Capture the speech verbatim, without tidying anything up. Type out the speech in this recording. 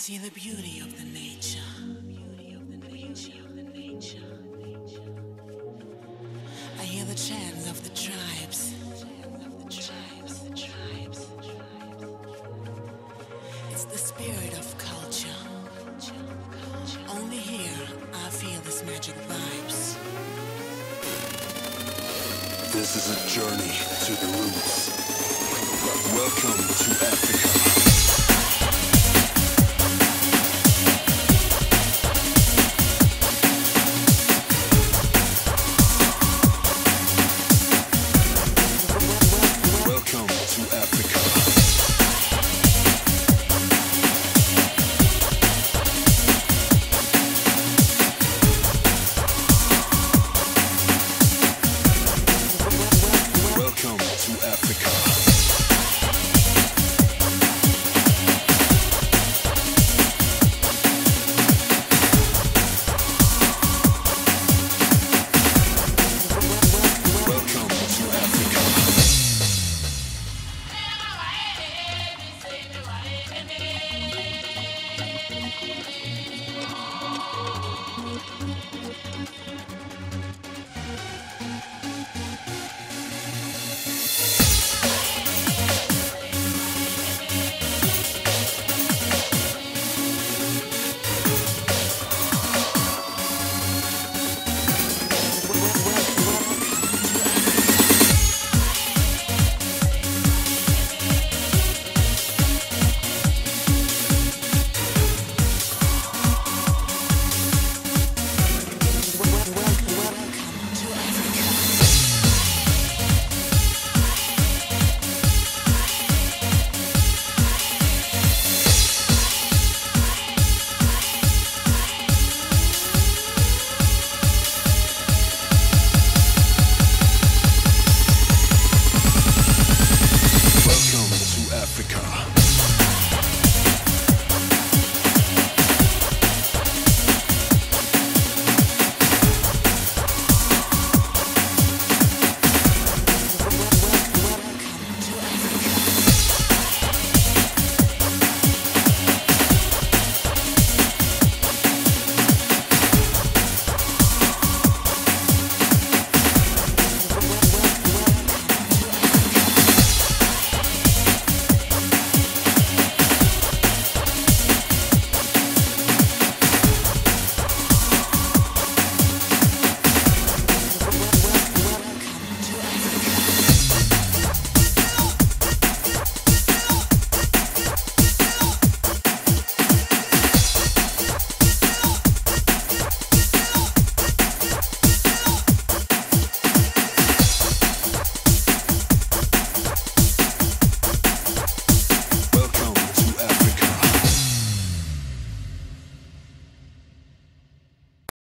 see the beauty of the nature. Beauty of the nature, of the nature. I hear the chants of the tribes. Of the tribes, the tribes. It's the spirit of culture. Only here I feel this magic vibes. This is a journey to the roots. Welcome to Africa.